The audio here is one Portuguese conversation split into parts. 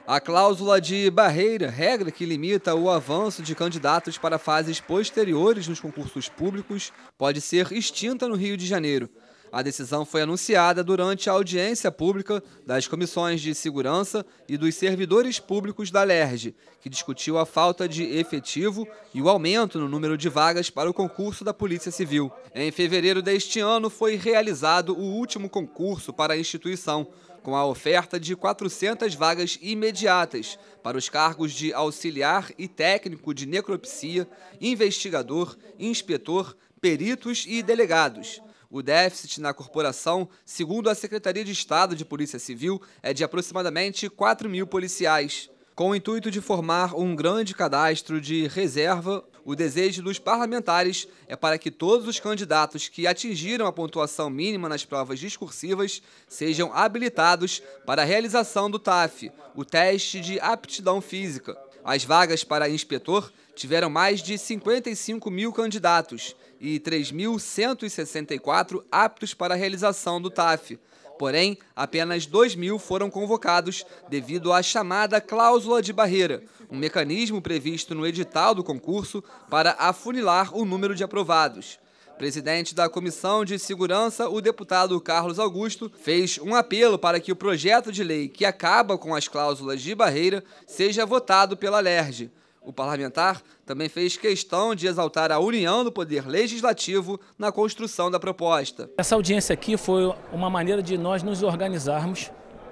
A cláusula de barreira, regra que limita o avanço de candidatos para fases posteriores nos concursos públicos, pode ser extinta no Rio de Janeiro. A decisão foi anunciada durante a audiência pública das comissões de segurança e dos servidores públicos da LERJ, que discutiu a falta de efetivo e o aumento no número de vagas para o concurso da Polícia Civil. Em fevereiro deste ano foi realizado o último concurso para a instituição, com a oferta de 400 vagas imediatas para os cargos de auxiliar e técnico de necropsia, investigador, inspetor, peritos e delegados. O déficit na corporação, segundo a Secretaria de Estado de Polícia Civil, é de aproximadamente 4.000 policiais. Com o intuito de formar um grande cadastro de reserva, o desejo dos parlamentares é para que todos os candidatos que atingiram a pontuação mínima nas provas discursivas sejam habilitados para a realização do TAF, o teste de aptidão física. As vagas para inspetor tiveram mais de 55.000 candidatos e 3.164 aptos para a realização do TAF. Porém, apenas 2.000 foram convocados devido à chamada cláusula de barreira, um mecanismo previsto no edital do concurso para afunilar o número de aprovados. Presidente da Comissão de Segurança, o deputado Carlos Augusto, fez um apelo para que o projeto de lei que acaba com as cláusulas de barreira seja votado pela LERJ. O parlamentar também fez questão de exaltar a união do Poder Legislativo na construção da proposta. Essa audiência aqui foi uma maneira de nós nos organizarmos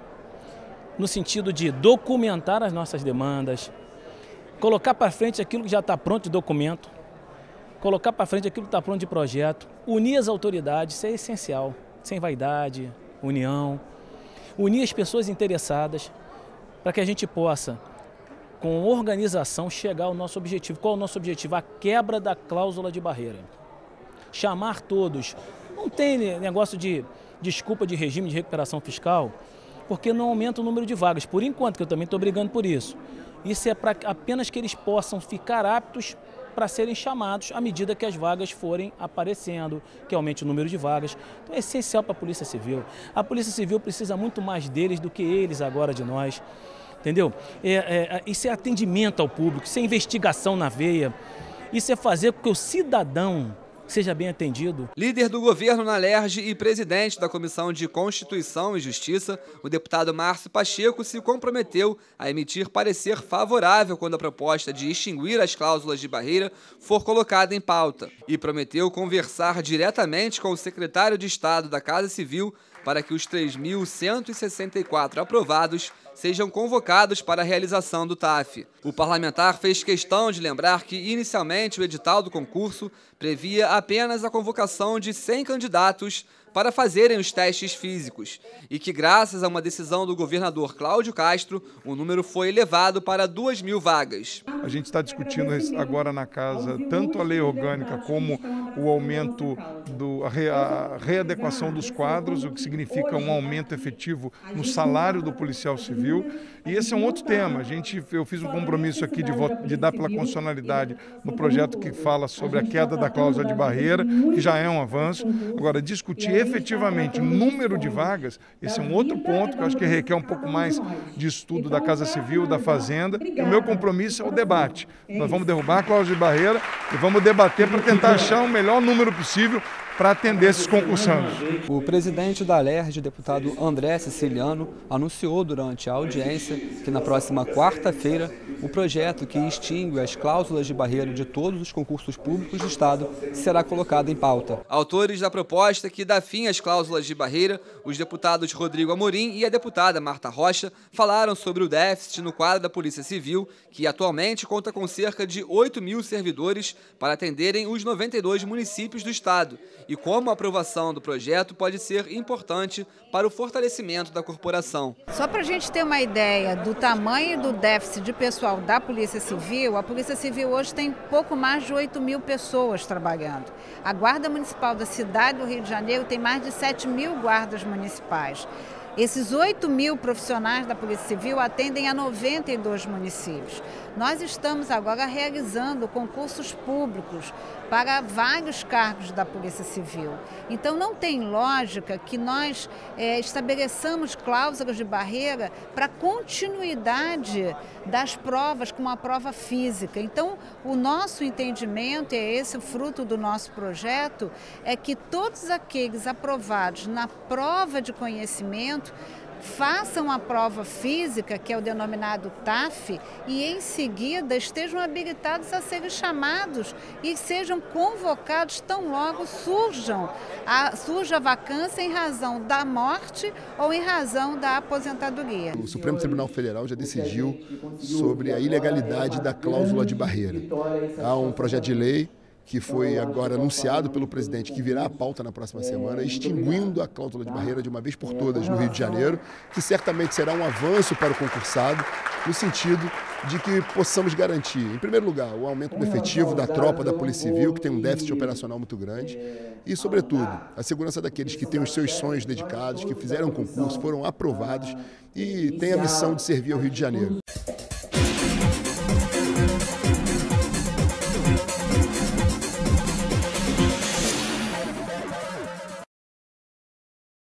no sentido de documentar as nossas demandas, colocar para frente aquilo que já está pronto de documento, colocar para frente aquilo que está pronto de projeto, unir as autoridades, isso é essencial, sem vaidade, união, unir as pessoas interessadas para que a gente possa, com organização, chegar ao nosso objetivo. Qual é o nosso objetivo? A quebra da cláusula de barreira. Chamar todos. Não tem negócio de desculpa de regime de recuperação fiscal, porque não aumenta o número de vagas. Por enquanto, que eu também estou brigando por isso. Isso é para apenas que eles possam ficar aptos para serem chamados à medida que as vagas forem aparecendo, que aumente o número de vagas. Então é essencial para a Polícia Civil. A Polícia Civil precisa muito mais deles do que eles agora de nós. Entendeu? Isso é atendimento ao público, isso é investigação na veia, isso é fazer com que o cidadão seja bem atendido. Líder do governo na LERJ e presidente da Comissão de Constituição e Justiça, o deputado Márcio Pacheco se comprometeu a emitir parecer favorável quando a proposta de extinguir as cláusulas de barreira for colocada em pauta e prometeu conversar diretamente com o secretário de Estado da Casa Civil para que os 3.164 aprovados sejam convocados para a realização do TAF. O parlamentar fez questão de lembrar que, inicialmente, o edital do concurso previa apenas a convocação de 100 candidatos para fazerem os testes físicos e que, graças a uma decisão do governador Cláudio Castro, o número foi elevado para 2.000 vagas. A gente está discutindo agora na casa tanto a lei orgânica como o aumento, a readequação dos quadros, o que significa um aumento efetivo no salário do policial civil. E esse é um outro tema. Eu fiz um compromisso aqui de dar pela constitucionalidade no projeto que fala sobre a queda da cláusula de barreira, que já é um avanço. Agora, discutir efetivamente o número de vagas, esse é um outro ponto que eu acho que requer um pouco mais de estudo da Casa Civil, da Fazenda. E o meu compromisso é o debate. Nós vamos derrubar a cláusula de barreira e vamos debater para tentar achar o melhor número possível para atender esses concursandos. O presidente da LERJ, deputado André Siciliano, anunciou durante a audiência que na próxima quarta-feira o projeto que extingue as cláusulas de barreira de todos os concursos públicos do Estado será colocado em pauta. Autores da proposta que dá fim às cláusulas de barreira, os deputados Rodrigo Amorim e a deputada Marta Rocha falaram sobre o déficit no quadro da Polícia Civil, que atualmente conta com cerca de 8.000 servidores para atenderem os 92 municípios do Estado, e como a aprovação do projeto pode ser importante para o fortalecimento da corporação. Só para a gente ter uma ideia do tamanho do déficit de pessoal da Polícia Civil, a Polícia Civil hoje tem pouco mais de 8.000 pessoas trabalhando. A Guarda Municipal da cidade do Rio de Janeiro tem mais de 7.000 guardas municipais. Esses 8.000 profissionais da Polícia Civil atendem a 92 municípios. Nós estamos agora realizando concursos públicos para vários cargos da Polícia Civil. Então não tem lógica que nós estabeleçamos cláusulas de barreira para continuidade das provas com uma prova física. Então o nosso entendimento, e é esse o fruto do nosso projeto, é que todos aqueles aprovados na prova de conhecimento façam a prova física, que é o denominado TAF, e em seguida estejam habilitados a serem chamados e sejam convocados tão logo surja a vacância em razão da morte ou em razão da aposentadoria. O Supremo Tribunal Federal já decidiu sobre a ilegalidade da cláusula de barreira. Há um projeto de lei que foi agora anunciado pelo presidente, que virá à pauta na próxima semana, extinguindo a cláusula de barreira de uma vez por todas no Rio de Janeiro, que certamente será um avanço para o concursado, no sentido de que possamos garantir, em primeiro lugar, o aumento do efetivo da tropa da Polícia Civil, que tem um déficit operacional muito grande, e, sobretudo, a segurança daqueles que têm os seus sonhos dedicados, que fizeram concurso, foram aprovados e têm a missão de servir ao Rio de Janeiro.